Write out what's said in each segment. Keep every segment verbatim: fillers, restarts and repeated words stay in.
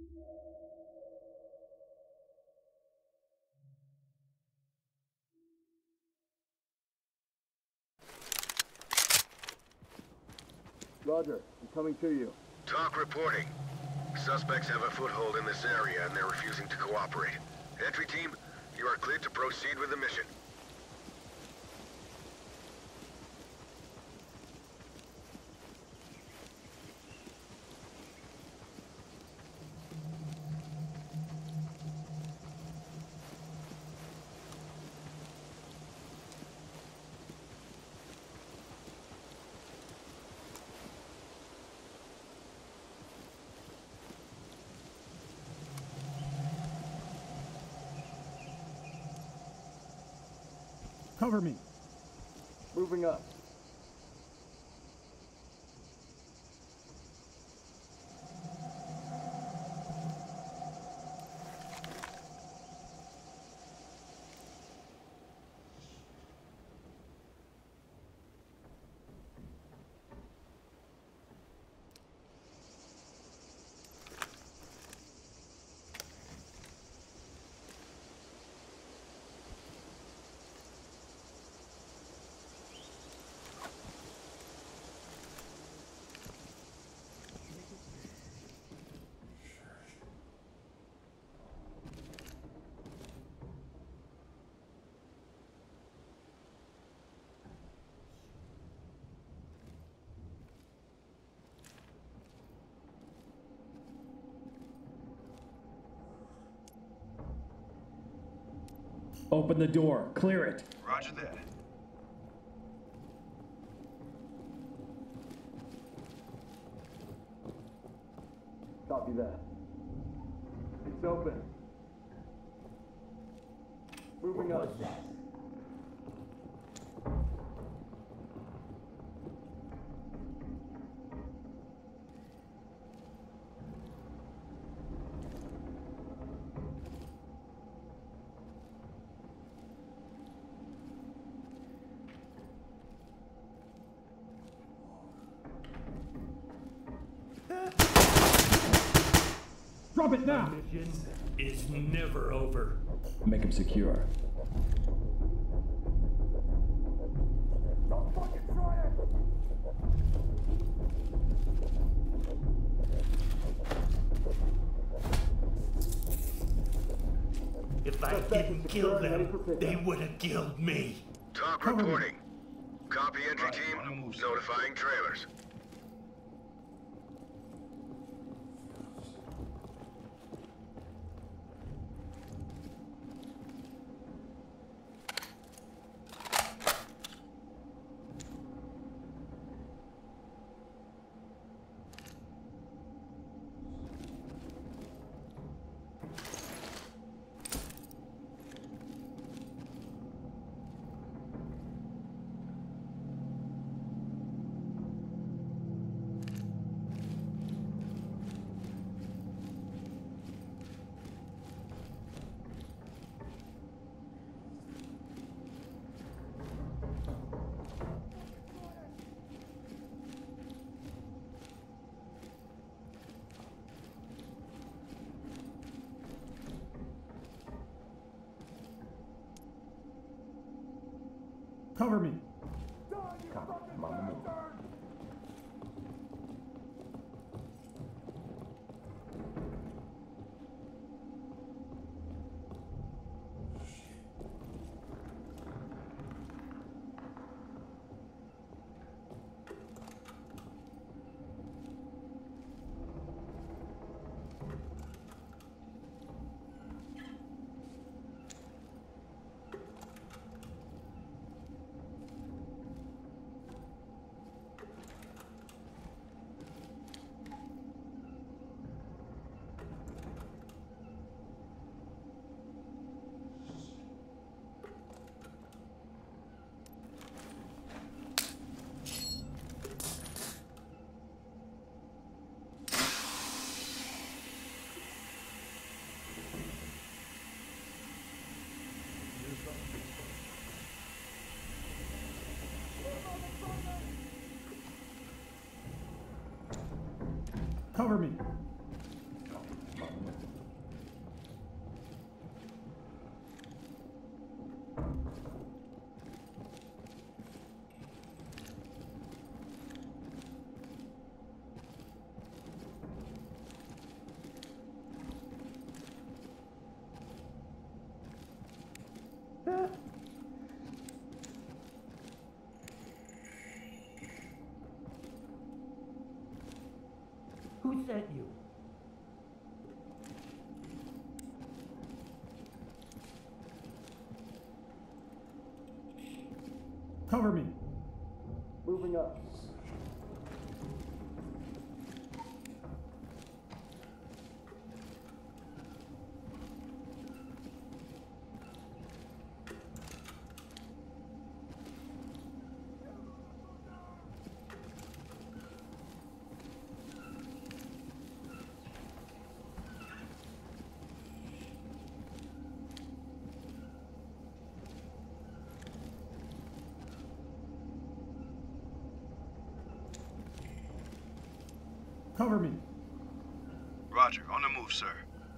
Roger, I'm coming to you. Talk reporting. Suspects have a foothold in this area and they're refusing to cooperate. Entry team, you are cleared to proceed with the mission. Cover me. Moving up. Open the door. Clear it. Roger that. Copy that. It's open. Moving up. Drop it now! The mission is never over. Make him secure. Don't fucking try it! If I didn't kill them, they would have killed me. Talk reporting. Copy entry team, notifying trailers. Cover me. Copy. I'm on the move. Cover me. Who sent you? Cover me. Moving up. Cover me. Roger, on the move, sir.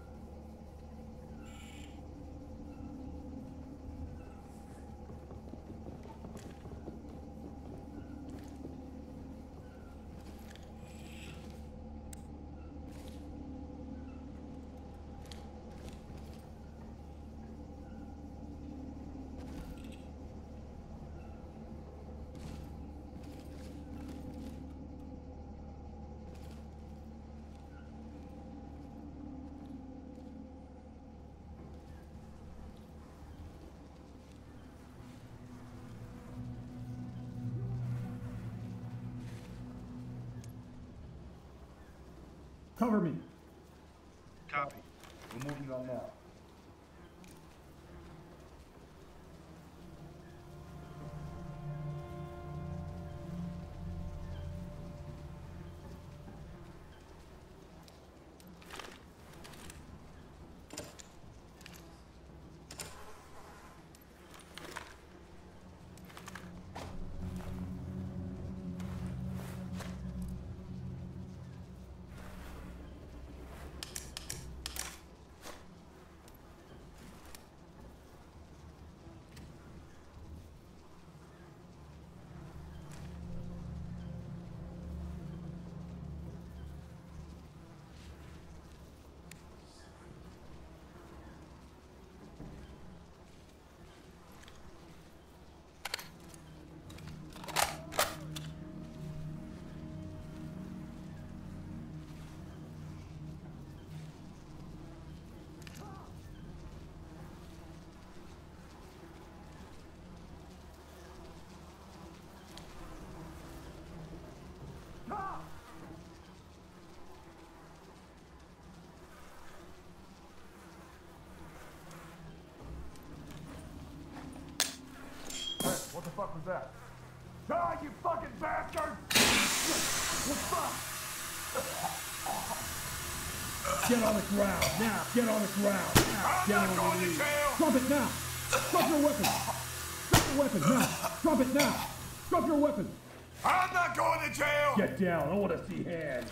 Cover me. Copy. We're moving on now. What the fuck was that? Ah, you fucking bastard! What the fuck? Get on the ground now. Get on the ground now. I'm Get not on going the to knee. jail! Drop it now. Drop your weapon. Drop your weapon now. Drop it now. Drop your weapon. I'm not going to jail! Get down. I want to see hands.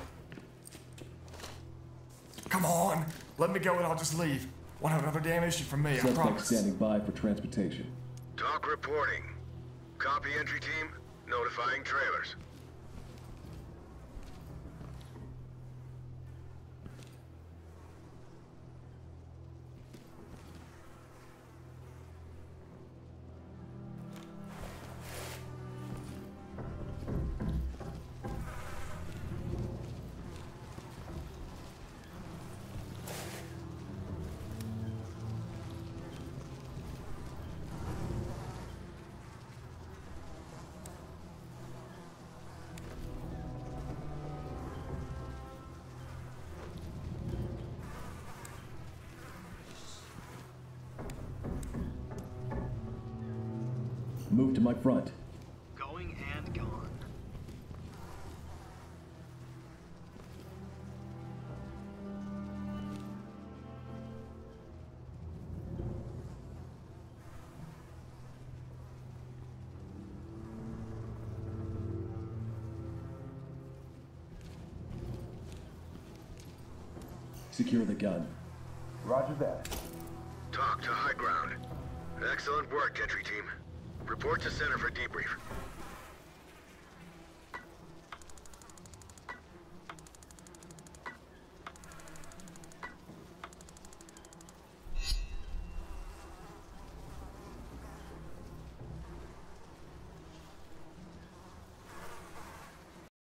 Come on, let me go and I'll just leave. Won't have another damn issue from me, I Suspect promise. standing by for transportation. Talk reporting. Copy, entry team. Notifying trailers. Move to my front. Going and gone. Secure the gun. Roger that. Talk to high ground. Excellent work, entry team. Report to center for debrief.